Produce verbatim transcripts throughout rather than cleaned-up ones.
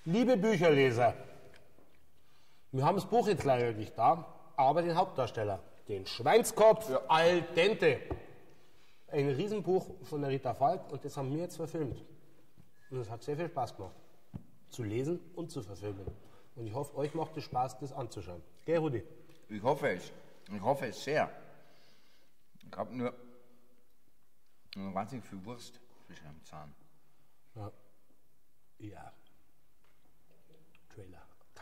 Liebe Bücherleser, wir haben das Buch jetzt leider nicht da, aber den Hauptdarsteller, den Schweinskopf ja. al dente. Ein Riesenbuch von der Rita Falk und das haben wir jetzt verfilmt. Und es hat sehr viel Spaß gemacht, zu lesen und zu verfilmen. Und ich hoffe, euch macht es Spaß, das anzuschauen. Gell, Rudi? Ich hoffe es. Ich hoffe es sehr. Ich habe nur, nur wahnsinnig viel Wurst zwischen dem Zahn. Ja. Ja. Trailer. Cut.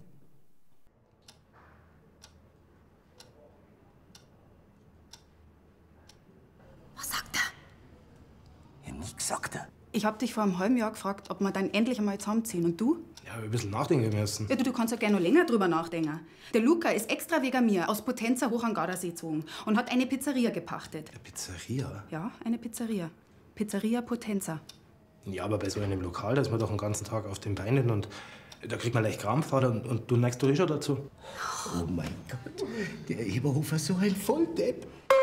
Was sagt er? Ja, nix sagt er. Ich hab dich vor einem halben Jahr gefragt, ob wir dann endlich einmal zusammenziehen. Und du? Ja, ein bisschen nachdenken müssen. Ja, du, du kannst ja gerne noch länger drüber nachdenken. Der Luca ist extra wegen mir aus Potenza hoch an Gardasee gezogen und hat eine Pizzeria gepachtet. Eine Pizzeria? Ja, eine Pizzeria. Pizzeria Potenza. Ja, aber bei so einem Lokal, da ist man doch den ganzen Tag auf den Beinen und da kriegt man leicht Krampfadern und, und du neigst doch eh schon dazu. Oh mein Gott, der Eberhofer ist so ein Volldepp.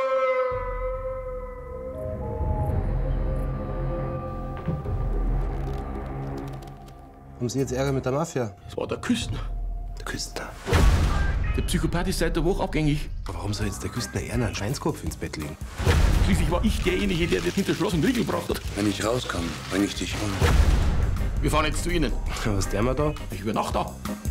Haben Sie jetzt Ärger mit der Mafia? Das war der Küstner. Der Küstner. Der Psychopath ist seit der Woche abgängig. Aber warum soll jetzt der Küstner Erna einen Schweinskopf ins Bett legen? Schließlich war ich derjenige, der das hinter Schloss und Riegel gebracht hat. Wenn ich rauskomme, bring ich dich um. Wir fahren jetzt zu Ihnen. Was ist der mal da? Ich übernachte da.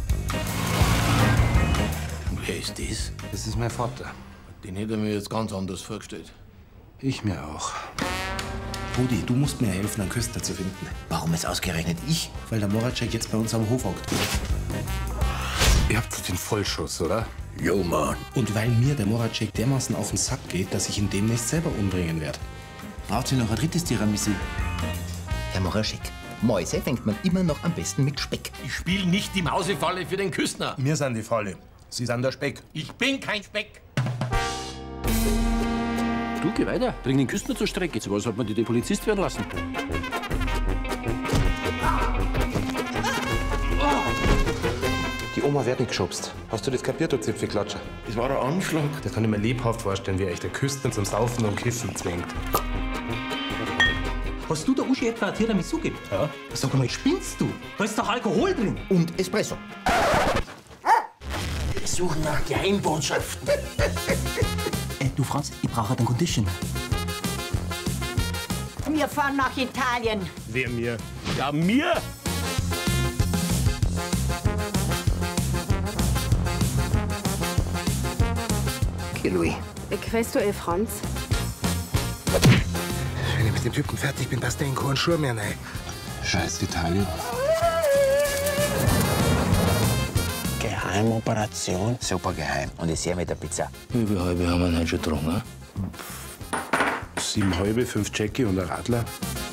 Wer ist das? Das ist mein Vater. Den hätte er mir jetzt ganz anders vorgestellt. Ich mir auch. Rudi, du musst mir helfen, einen Küster zu finden. Warum ist ausgerechnet ich? Weil der Moracek jetzt bei uns am Hof hockt. Ihr habt den Vollschuss, oder? Jo, Mann. Und weil mir der Moracek dermaßen auf den Sack geht, dass ich ihn demnächst selber umbringen werde. Braucht ihr noch ein drittes Tiramisu? Herr Moracek, Mäuse fängt man immer noch am besten mit Speck. Ich spiele nicht die Mausefalle für den Küstner. Wir sind die Falle. Sie sind der Speck. Ich bin kein Speck. Du, geh weiter. Bring den Küstner zur Strecke. Zu was hat man die den Polizist werden lassen? Die Oma wird nicht geschubst. Hast du das kapiert, du Zipfelklatscher? Das war ein Anschlag. Das kann ich mir lebhaft vorstellen, wie euch der Küstner zum Saufen und Kiffen zwingt. Hast du der Uschi etwa ein Tiramisu gegeben? Ja. Sag mal, spinnst du? Da ist doch Alkohol drin. Und Espresso. Wir suchen nach Geheimbotschaften. äh, du Franz, ich brauche den Conditioner. Wir fahren nach Italien. Wer mir? Ja, mir? Okay, Louis. Questo el Franz? Wenn ich mit dem Typen fertig bin, passt der in keinen Schuh mehr rein. Scheiß Italien. Geheimoperation. Super geheim. Und ich sehe mit der Pizza. Wie viel halbe haben wir denn schon getrunken, ne? Sieben halbe, fünf Jackie und ein Radler.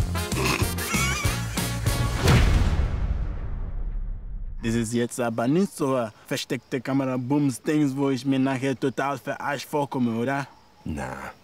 Das ist jetzt aber nicht so ein versteckte Kamera-Bums-Dings, wo ich mir nachher total verarscht vorkomme, oder? Na.